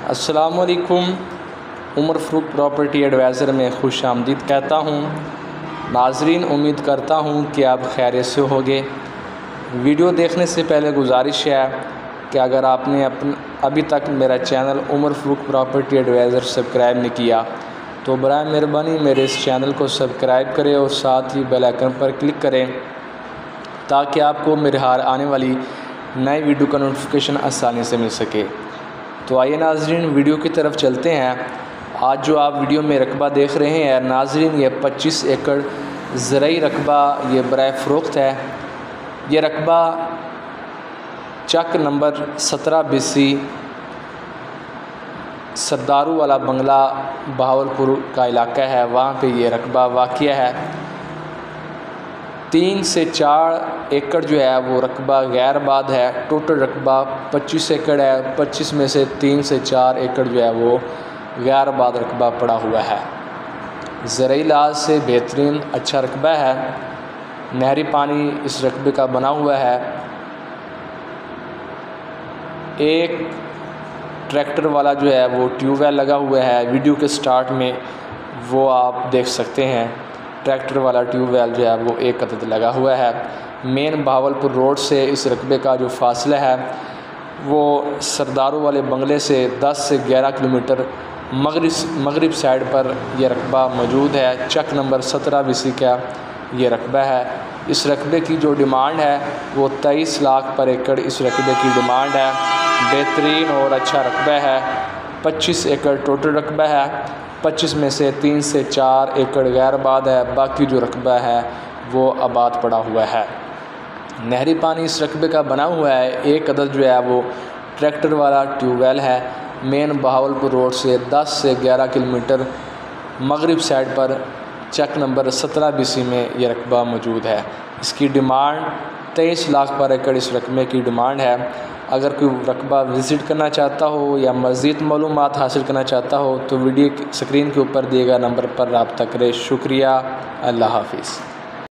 अस्सलामुअलैकुम। Umar Farooq property adviser में खुश आमदीद कहता हूँ। नाज़रीन, उम्मीद करता हूँ कि आप खैरियत से होंगे। वीडियो देखने से पहले गुजारिश है कि अगर आपने अभी तक मेरा channel Umar Farooq property advisor subscribe नहीं किया तो बराए मेहरबानी मेरे इस चैनल को सब्सक्राइब करें और साथ ही बेल आइकन पर क्लिक करें ताकि आपको मेरे हर आने वाली नई वीडियो का नोटिफिकेशन आसानी से मिल सके। तो आइए नाज़रीन, वीडियो की तरफ चलते हैं। आज जो आप वीडियो में रकबा देख रहे हैं नाज़रीन, ये 25 एकड़ ज़रई रकबा ये बराए फ़रोख्त है। ये रकबा चक नंबर 17 BC सरदारू वाला बंगला बहावलपुर का इलाका है, वहाँ पे ये रकबा वाक़या है। 3 से 4 एकड़ जो है वो रकबा गैर आबाद है। टोटल रकबा 25 एकड़ है। 25 में से 3 से 4 एकड़ जो है वो गैर आबाद रकबा पड़ा हुआ है। ज़रई लिहाज से बेहतरीन अच्छा रकबा है। नहरी पानी इस रकबे का बना हुआ है। एक ट्रैक्टर वाला जो है वो ट्यूबवेल लगा हुआ है। वीडियो के स्टार्ट में वो आप देख सकते हैं। ट्रैक्टर वाला ट्यूबवेल जो है वो एक अदद लगा हुआ है। मेन बहावलपुर रोड से इस रकबे का जो फासला है वो सरदारू वाले बंगले से 10 से 11 किलोमीटर मगरिब साइड पर यह रकबा मौजूद है। चक नंबर 17 BC का ये रकबा है। इस रकबे की जो डिमांड है वो 23 लाख पर एकड़ इस रकबे की डिमांड है। बेहतरीन और अच्छा रकबा है। 25 एकड़ टोटल रकबा है। 25 में से 3 से 4 एकड़ गैर आबाद है। बाकी जो रकबा है वो आबाद पड़ा हुआ है। नहरी पानी इस रकबे का बना हुआ है। एक अदद जो है वो ट्रैक्टर वाला ट्यूबवेल है। मेन बहावलपुर रोड से 10 से 11 किलोमीटर मगरिब साइड पर चक नंबर 17 BC में ये रकबा मौजूद है। इसकी डिमांड 23 लाख पर एकड़ इस रकबे की डिमांड है। अगर कोई रकबा विज़िट करना चाहता हो या मज़ीद मालूमात हासिल करना चाहता हो तो वीडियो स्क्रीन के ऊपर दिए गए नंबर पर रब्ता करें। शुक्रिया। अल्लाह हाफ़िज़।